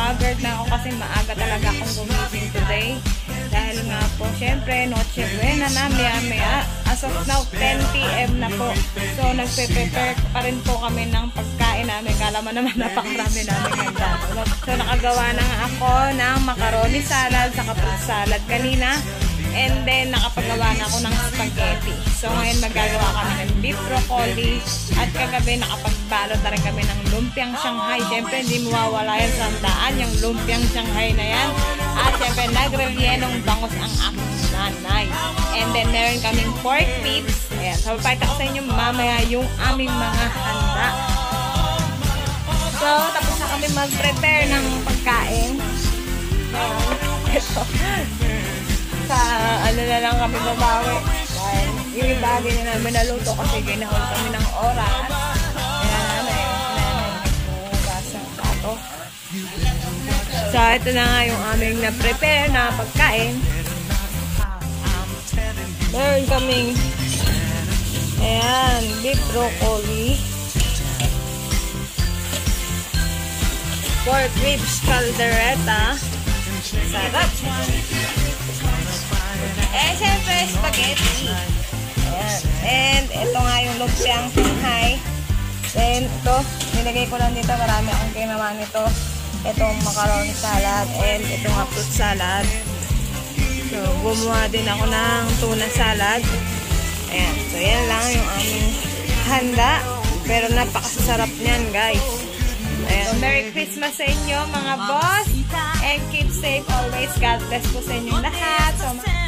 haggard na ako kasi maaga talaga akong gumising today. Dahil nga po, syempre, Noche Buena na, maya-maya. As of now, 10 PM na po. So, nagpe-prepare pa rin po kami ng pagkain namin. Kala mo naman napakarami namin handa. So, nakagawa na nga ako ng macaroni salad, saka fruit salad kanina. And then, nakapagawa na ako ng spaghetti. So, ngayon magagawa kami ng beef broccoli. At kagabi, nakapagbalot na rin kami ng lumpiang Shanghai. Siyempre, hindi mawawala yan sa handaan, yung lumpiang Shanghai na yan. At siyempre, nagrelyenong bangus ang aking nanay. And then, meron kaming pork ribs. Ayan, so, papakita ko sa inyo mamaya yung aming mga handa. So, tapos na kami mag-prepare ng pagkain. Ito. Sa ano na lang kami babawi. Dahil yung iba din na namin naluto kasi ginahon kami ng oras. Ayan, hugasang plato. So, ito na nga yung aming na-prepare na pagkain. Meron kaming ayan, beef broccoli, pork ribs caldereta. Sarap. Siyempre, spaghetti. Ayan. And, ito nga yung lumpiang Shanghai. Then, ito, nilagay ko lang dito. Marami akong ginawa nito. Itong macaroni salad. And, ito nga fruit salad. So, gumawa din ako ng tuna salad. Ayan. So, yan lang yung aming handa. Pero, napakasarap niyan, guys. Ayan. So, Merry Christmas sa inyo, mga boss. And keep safe always. God bless po sa inyong lahat. So,